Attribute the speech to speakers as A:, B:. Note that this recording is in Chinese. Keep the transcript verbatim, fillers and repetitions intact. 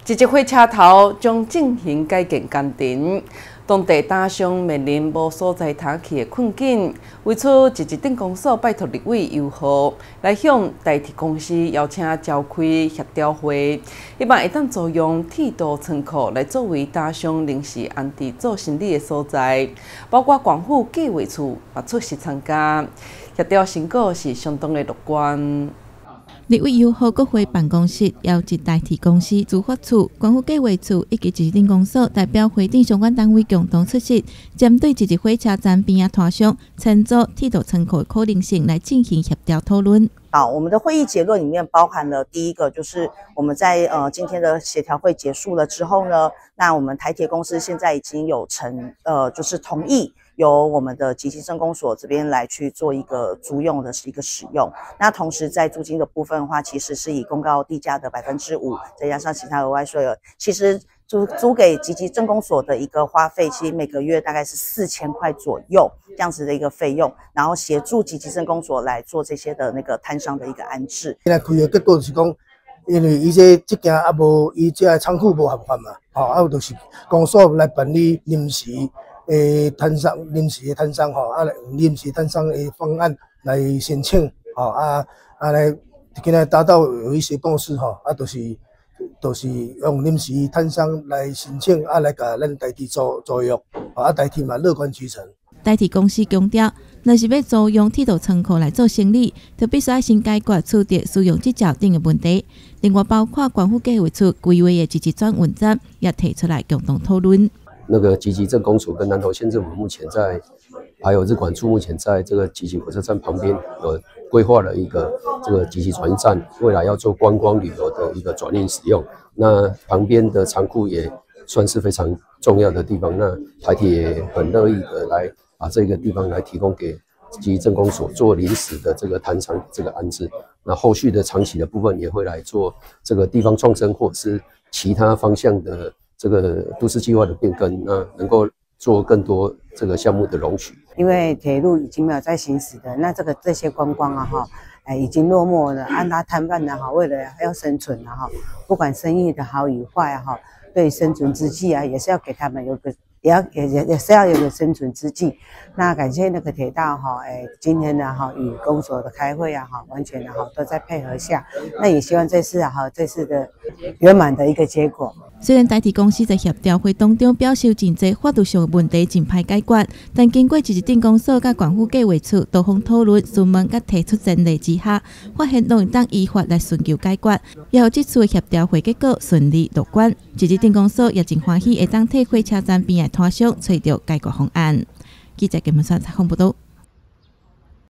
A: 一日火车头将进行改建工程，当地打商面临无所在通去的困境。为此，一日镇公所拜托立委游浩来向台铁公司邀请召开协调会，希望会当租用铁道仓库来作为打商临时安置做生理的所在，包括广府计划处也出席参加。协调成果是相当的乐观。
B: 立委游浩国会办公室邀集台铁公司、主发处、关府计划处以及一日镇公所代表会顶相关单位共同出席，针对一日火车站边啊摊商承租铁道仓库的可能性来进行协调讨论。
C: 好，我们的会议结论里面包含了第一个，就是我们在呃今天的协调会结束了之后呢，那我们台铁公司现在已经有成呃就是同意由我们的集集镇公所这边来去做一个租用的是一个使用。那同时在租金的部分的话，其实是以公告地价的百分之五，再加上其他额外税额，其实租租给集集镇公所的一个花费，其实每个月大概是四千块左右这样子的一个费用，然后协助集集镇公所来做这些的那个摊商的一个安置。
D: 现在开的结果就是讲，因为伊这这件啊无，伊这仓库无合法嘛，吼、哦，啊就是公所来办理临时诶摊商，临时的摊商吼，啊来用临时摊商的方案来申请，吼、哦、啊啊来今仔达到有一些共识吼，啊就是。就是用临时摊商来申请，啊来甲咱台铁租租用，啊台铁嘛乐观其成。
B: 台铁公司强调，若是要租用铁道仓库来做生意，就必须要先解决厝地使用执照等的问题。另外，包括关府计划处规划的集集转运站，也提出来共同讨论。
E: 那个集集镇公所跟南投县政府目前在，还有日管处目前在这个集集火车站旁边有规划了一个这个集集转运站，未来要做观光旅游的一个转运使用。那旁边的仓库也算是非常重要的地方，那台铁也很乐意的来把这个地方来提供给集集镇公所做临时的这个摊商这个安置。那后续的长期的部分也会来做这个地方创生或者是其他方向的这个都市计划的变更，那能够做更多这个项目的容许。
F: 因为铁路已经没有在行驶的，那这个这些观光啊哈，哎已经落寞了。按他摊贩的哈，为了要生存啊哈，不管生意的好与坏啊哈，对生存之计啊，也是要给他们有个。也要也也也是要有个生存之计。那感谢那个铁道哈，哎，今天呢哈与公所的开会啊哈，完全的哈都在配合下。那也希望这次啊哈这次的圆满的一个结果。
B: 虽然台铁公司在协调会当中表示真侪法律上的问题真歹解决，但经过一日镇公所甲关府计划处多方讨论、询问甲提出前例之下，发现拢会当依法来寻求解决，也有这次的协调会结果顺利乐观。一日镇公所也真欢喜会当替火车站边的摊商找到解决方案。记者金文山采访报道。